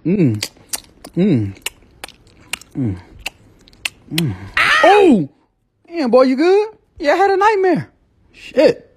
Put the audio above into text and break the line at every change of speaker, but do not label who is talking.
Mm. Mm. Mm. Mm. Oh! Damn, boy, you good? Yeah, I had a nightmare. Shit.